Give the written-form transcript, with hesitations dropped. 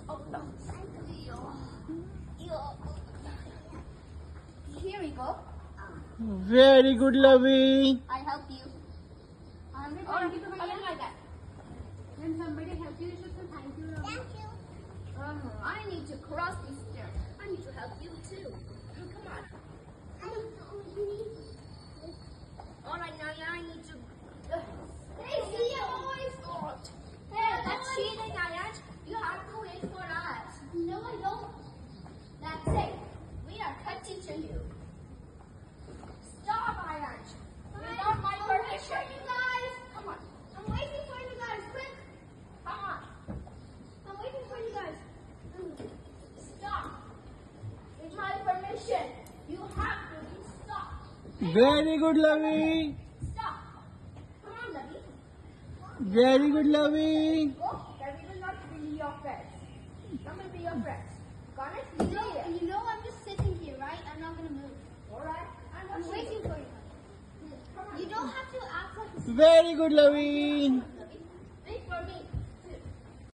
Oh, no. Here we go. Very good, Lovey. I help you. Like that. When somebody helps you, you should say thank you. Thank you. I need to cross these stairs. I need to help you too. Come on. All right, now I need to. Hey, see you always. Hey, that's cheating, Ayaj. You have to wait for us. No, I don't. That's it. We are cutting to you. Stop, Ayaj. Without my permission. You guys. Come on. I'm waiting for you guys. Quick. Come on. I'm waiting for you guys. Stop. With my permission. You have to stop. Very good, Lovey. Stop. Come on, Lovey. Very good, Lovey. Oh, that will not be your friends. I'm going to be your friends. Got it? You know I'm just sitting here, right? I'm not going to move. Alright? I'm waiting for you. You don't have to act like Very good, Lovey.